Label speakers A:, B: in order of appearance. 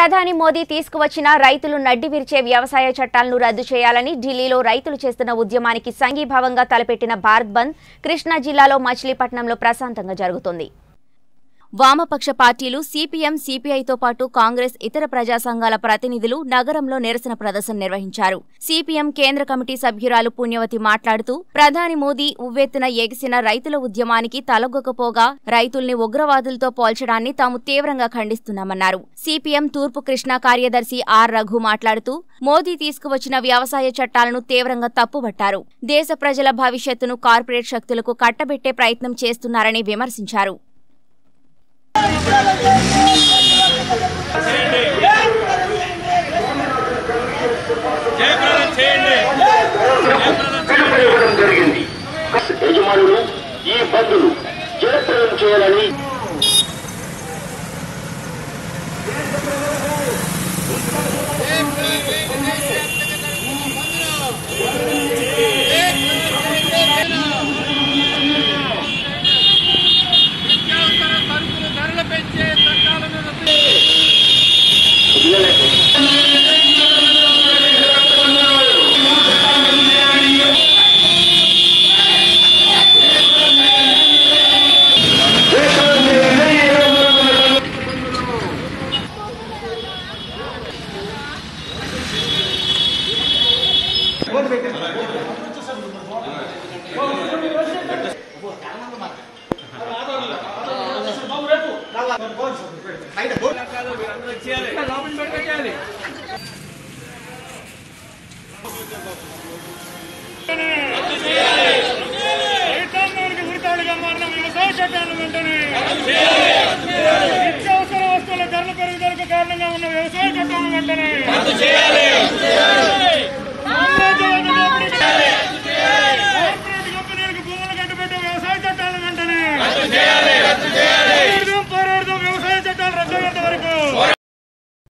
A: ప్రధాని మోదీ తీసుకువచ్చిన రైతులు నడ్డి విరిచే వ్యవసాయ చట్టాలను రద్దు చేయాలని ఢిల్లీలో రైతులు చేస్తున్న ఉద్యమానికి సంఘీభావంగా తలపెట్టిన భారత్ బంద్ కృష్ణా జిల్లాలో మచిలీపట్నంలో ప్రశాంతంగా జరుగుతుంది. వామపక్ష పార్టీలు సిపిఎం, సిపిఐతో పాటు కాంగ్రెస్, ఇతర ప్రజా సంఘాల ప్రతినిధులు నగరంలో నిరసన ప్రదర్శన నిర్వహించారు. సిపిఎం కేంద్ర కమిటీ సభ్యురాలు పుణ్యవతి మాట్లాడుతూ, ప్రధాని మోదీ ఉవ్వెత్తున ఎగిసిన రైతుల ఉద్యమానికి తలొగ్గకపోగా రైతుల్ని ఉగ్రవాదులతో పోల్చడాన్ని తాము తీవ్రంగా ఖండిస్తున్నామన్నారు. సిపిఎం తూర్పు కృష్ణా కార్యదర్శి ఆర్. రఘు మాట్లాడుతూ, మోదీ తీసుకువచ్చిన వ్యవసాయ చట్టాలను తీవ్రంగా తప్పుబట్టారు. దేశ ప్రజల భవిష్యత్తును కార్పొరేట్ శక్తులకు కట్టబెట్టే ప్రయత్నం చేస్తున్నారని విమర్శించారు.
B: యజమానులు ఈ బంధులు జయప్రదం చేయాలని
C: వ్యవసాయ చట్టాలను వెంటనే నిత్యావసర వస్తువుల ధరల పెరుగుదలకు కారణంగా ఉన్న వ్యవసాయ చట్టాలను వెంటనే